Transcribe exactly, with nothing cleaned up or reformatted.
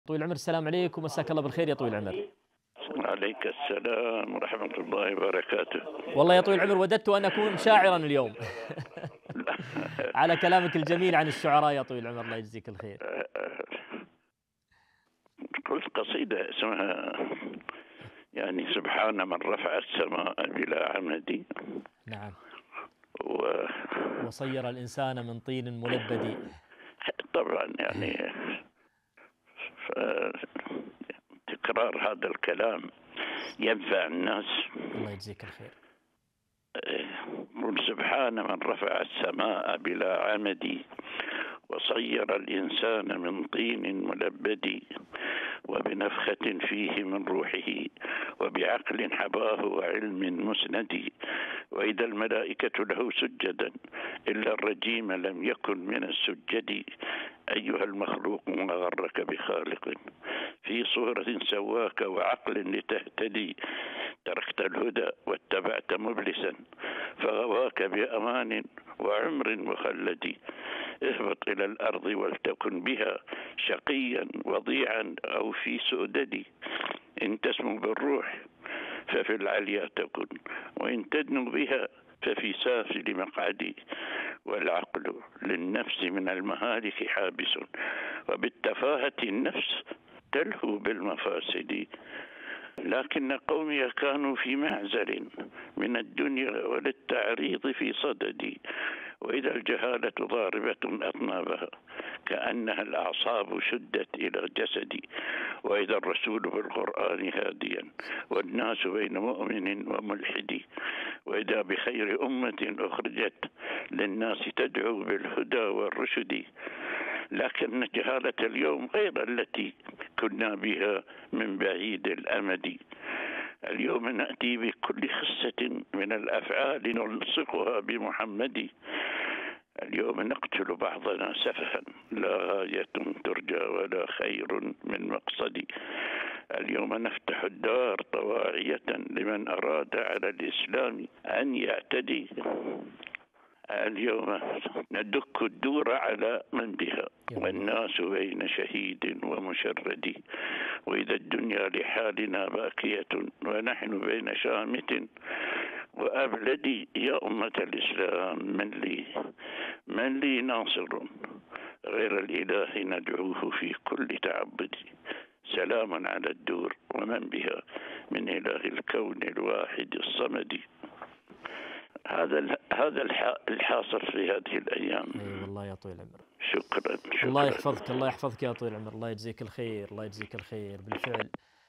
طويل العمر، السلام عليكم، مساك الله بالخير يا طويل العمر. عليك السلام ورحمة الله وبركاته. والله يا طويل العمر وددت أن أكون شاعرا اليوم على كلامك الجميل عن الشعراء يا طويل العمر، الله يجزيك الخير. قلت قصيدة اسمها يعني سبحان من رفع السماء بلا عمد. نعم. و... وصير الإنسان من طين ملبد. طبعا يعني ف... تكرار هذا الكلام ينفع الناس. الله يجزيك الخير. قل سبحان من رفع السماء بلا عمد وصير الإنسان من طين ملبد وبنفخة فيه من روحه وبعقل حباه وعلم مسند وإذا الملائكة له سجدا إلا الرجيم لم يكن من السجد. أيها المخلوق ما غرك بخالق في صورة سواك وعقل لتهتدي تركت الهدى واتبعت مبلسا فغواك بأمان وعمر مخلد. اهبط إلى الأرض ولتكن بها شقيا وضيعا أو في سؤدد. إن تسمو بالروح ففي العليا تكن وإن تدنو بها ففي سافل مقعد. والعقل للنفس من المهالك حابس وبالتفاهة النفس تلهو بالمفاسد. لكن قومي كانوا في معزل من الدنيا وللتعريض في صدد وإذا الجهالة ضاربة أطنابها كأنها الأعصاب شدت إلى جسدي وإذا الرسول بالقرآن هاديا والناس بين مؤمن وملحد وإذا بخير أمة أخرجت للناس تدعو بالهدى والرشد. لكن جهالة اليوم غير التي كنا بها من بعيد الأمد. اليوم نأتي بكل خصة من الأفعال نلصقها بمحمد. اليوم نقتل بعضنا سفها لا غاية ترجى ولا خير من مقصد. اليوم نفتح الدار طواعية لمن أراد على الإسلام أن يعتدي. اليوم ندك الدور على من بها والناس بين شهيد ومشرد وإذا الدنيا لحالنا باكية ونحن بين شامت وأبلد. يا أمة الإسلام من لي من لي ناصر غير الإله ندعوه في كل تعبد. سلام على الدور ومن بها من إله الكون الواحد الصمد. هذا هذا الحاصل في هذه الأيام. أي والله يا طويل العمر. شكرا, شكرا. الله يحفظك، الله يحفظك يا طويل العمر، الله يجزيك الخير، الله يجزيك الخير بالفعل.